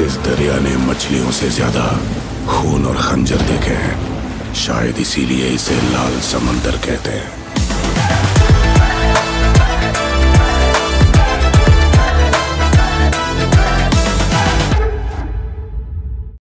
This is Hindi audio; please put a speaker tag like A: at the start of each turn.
A: इस दरिया ने मछलियों से ज्यादा खून और खंजर देखे हैं। शायद इसीलिए इसे लाल समंदर कहते हैं।